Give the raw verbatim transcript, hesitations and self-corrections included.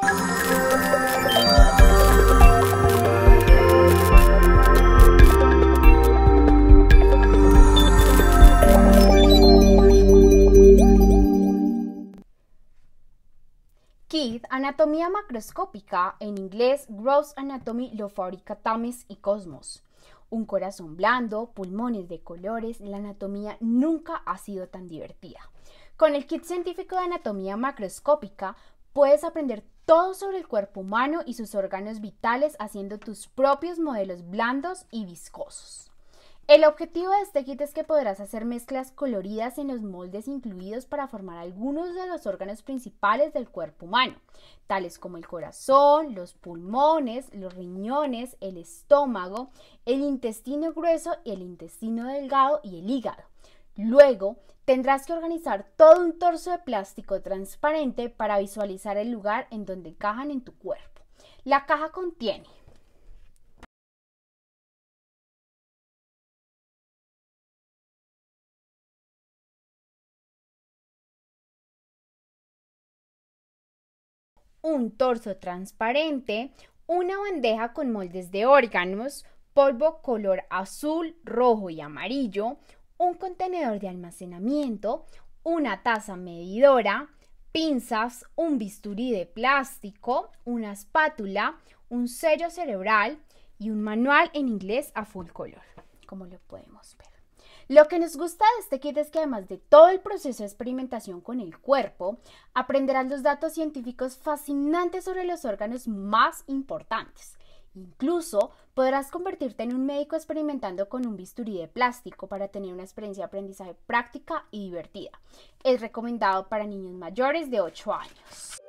Kid, anatomía macroscópica, en inglés Gross Anatomy, lo fabrica Thames y Cosmos. Un corazón blando, pulmones de colores, la anatomía nunca ha sido tan divertida. Con el kit científico de anatomía macroscópica puedes aprender todo sobre el cuerpo humano y sus órganos vitales haciendo tus propios modelos blandos y viscosos. El objetivo de este kit es que podrás hacer mezclas coloridas en los moldes incluidos para formar algunos de los órganos principales del cuerpo humano, tales como el corazón, los pulmones, los riñones, el estómago, el intestino grueso y el intestino delgado y el hígado. Luego, tendrás que organizar todo un torso de plástico transparente para visualizar el lugar en donde encajan en tu cuerpo. La caja contiene un torso transparente, una bandeja con moldes de órganos, polvo color azul, rojo y amarillo, un contenedor de almacenamiento, una taza medidora, pinzas, un bisturí de plástico, una espátula, un sello cerebral y un manual en inglés a full color, como lo podemos ver. Lo que nos gusta de este kit es que además de todo el proceso de experimentación con el cuerpo, aprenderás los datos científicos fascinantes sobre los órganos más importantes. Incluso podrás convertirte en un médico experimentando con un bisturí de plástico para tener una experiencia de aprendizaje práctica y divertida. Es recomendado para niños mayores de ocho años.